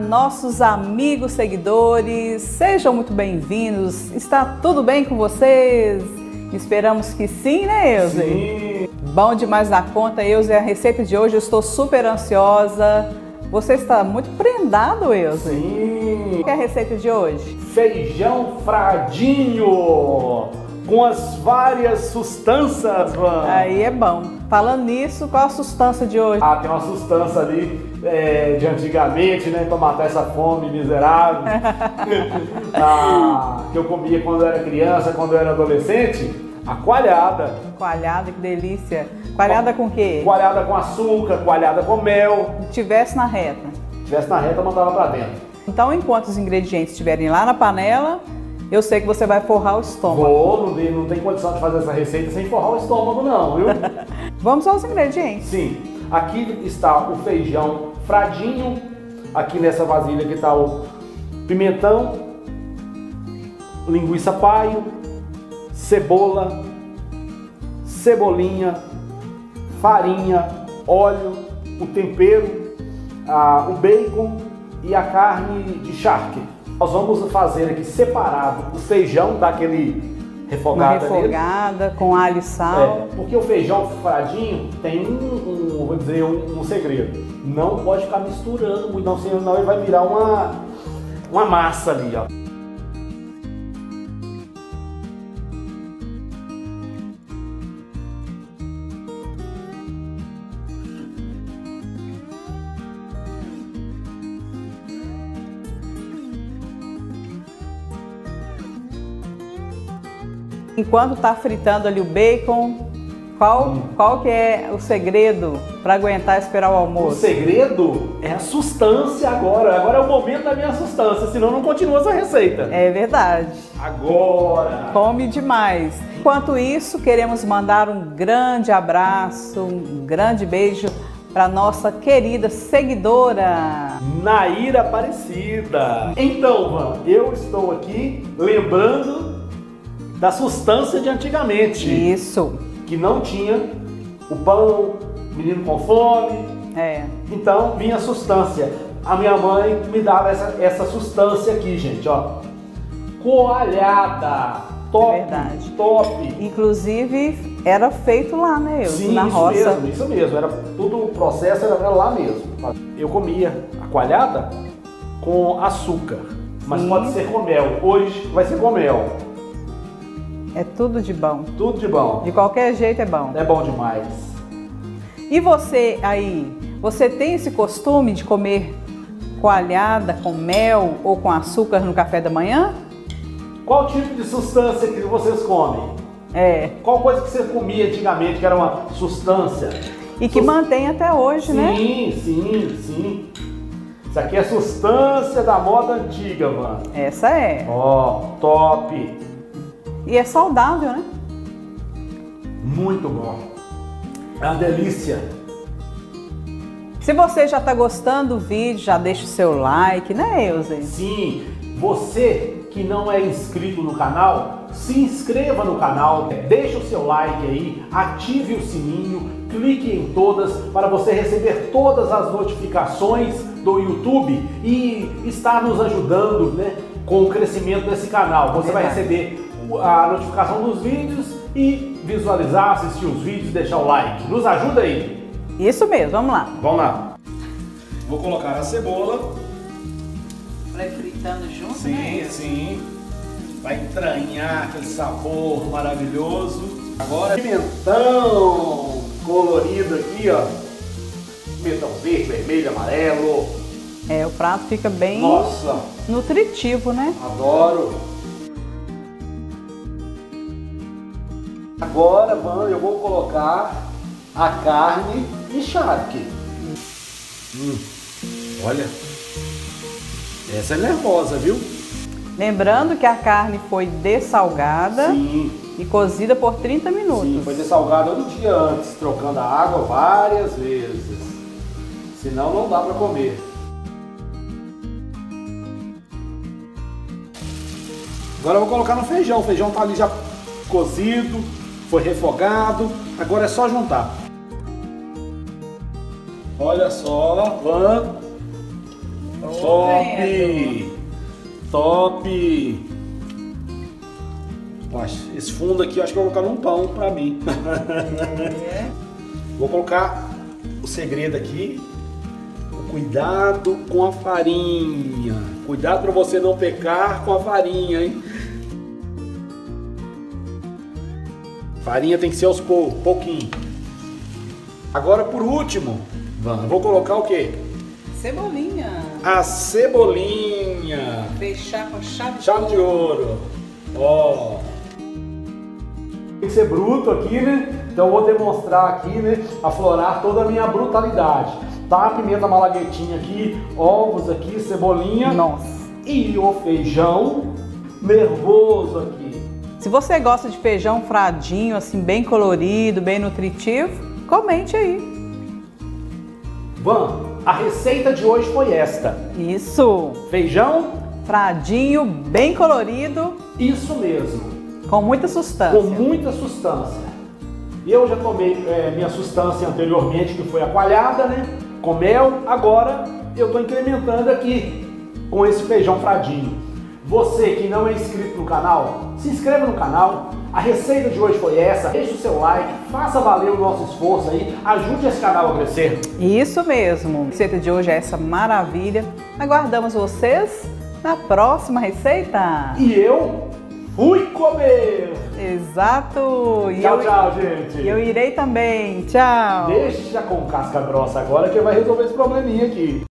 nossos amigos seguidores, sejam muito bem-vindos. Está tudo bem com vocês? Esperamos que sim, né, Euze? Sim! Bom demais da conta, Euze. A receita de hoje eu estou super ansiosa. Você está muito prendado, Euze? Sim! Qual é a receita de hoje? Feijão fradinho! Com as várias sustâncias, mano. Aí é bom. Falando nisso, qual a sustância de hoje? Ah, tem uma sustância ali de antigamente, né? Pra matar essa fome miserável. Que eu comia quando eu era criança, quando eu era adolescente. A coalhada. Coalhada, que delícia. Coalhada com o quê? Coalhada com açúcar, coalhada com mel. Se tivesse na reta. Se tivesse na reta, mandava pra dentro. Então, enquanto os ingredientes estiverem lá na panela, eu sei que você vai forrar o estômago. Não tem condição de fazer essa receita sem forrar o estômago não, viu? Vamos aos ingredientes. Sim, aqui está o feijão fradinho, aqui nessa vasilha aqui está o pimentão, linguiça paio, cebola, cebolinha, farinha, óleo, o tempero, o bacon e a carne de charque. Nós vamos fazer aqui separado o feijão daquele refogada com alho e sal. Porque o feijão fradinho tem vou dizer, um segredo. Não pode ficar misturando muito, não, senão ele vai virar uma massa ali, ó. Enquanto está fritando ali o bacon, qual que é o segredo para aguentar esperar o almoço? O segredo é a sustância agora. Agora é o momento da minha sustância, senão não continua essa receita. É verdade. Agora! Come demais. Enquanto isso, queremos mandar um grande abraço, um grande beijo para nossa querida seguidora Naira Aparecida. Então, Van, eu estou aqui lembrando da sustância de antigamente. Isso. Que não tinha o pão, menino com fome. Então vinha a sustância. A minha mãe me dava essa sustância aqui, gente, ó. Coalhada. Top. Verdade. Top. Inclusive era feito lá, né, Euze? Sim, na roça. Isso mesmo. Era tudo o processo era lá mesmo. Eu comia a coalhada com açúcar, mas pode ser com mel. Hoje vai ser com mel. É tudo de bom. Tudo de bom. De qualquer jeito é bom. É bom demais. E você aí, você tem esse costume de comer coalhada com mel ou com açúcar no café da manhã? Qual tipo de sustância que vocês comem? Qual coisa que você comia antigamente que era uma sustância? E que mantém até hoje, né? Sim. Isso aqui é sustância da moda antiga, mano. Essa é. Ó, top. E é saudável, né? Muito bom. É uma delícia. Se você já está gostando do vídeo, já deixa o seu like, né, Euze? Sim. Você que não é inscrito no canal, se inscreva no canal, deixa o seu like aí, ative o sininho, clique em todas para você receber todas as notificações do YouTube e estar nos ajudando, né, com o crescimento desse canal. Você vai receber a notificação dos vídeos e visualizar, assistir os vídeos, deixar o like. Nos ajuda aí. Isso mesmo, vamos lá. Vamos lá. Vou colocar a cebola. Vai fritando junto, né? Sim. Vai entranhar aquele sabor maravilhoso. Agora pimentão colorido aqui, ó. Pimentão verde, vermelho, amarelo. O prato fica bem nutritivo, né? Adoro. Agora, eu vou colocar a carne de charque. Olha, essa é nervosa, viu? Lembrando que a carne foi dessalgada e cozida por 30 minutos. Sim, foi dessalgada um dia antes, trocando a água várias vezes. Senão não dá para comer. Agora eu vou colocar no feijão. O feijão tá ali já cozido, foi refogado. Agora é só juntar. Olha só, Top! Top! Nossa, esse fundo aqui eu acho que eu vou colocar num pão pra mim. Vou colocar o segredo aqui. O cuidado com a farinha. Cuidado para você não pecar com a farinha, hein? Farinha tem que ser aos pouquinho. Agora por último, vou colocar o quê? Cebolinha. A cebolinha. Fechar com chave de ouro. Ó. Tem que ser bruto aqui, né? Então eu vou demonstrar aqui, né? Aflorar toda a minha brutalidade. Tá? Pimenta malaguetinha aqui, ovos aqui, cebolinha. Nossa. E o feijão nervoso aqui. Se você gosta de feijão fradinho, assim, bem colorido, bem nutritivo, comente aí. A receita de hoje foi esta. Isso. Feijão fradinho, bem colorido. Isso mesmo. Com muita sustância. Com muita sustância. Eu já tomei minha sustância anteriormente, que foi a coalhada, né? Com mel. Agora eu estou incrementando aqui com esse feijão fradinho. Você que não é inscrito no canal, se inscreva no canal. A receita de hoje foi essa. Deixe o seu like, faça valer o nosso esforço aí, ajude esse canal a crescer. Isso mesmo. A receita de hoje é essa maravilha. Aguardamos vocês na próxima receita. E eu fui comer. Exato. Tchau, gente. E eu irei também. Tchau. Deixa com casca grossa agora que vai resolver esse probleminha aqui.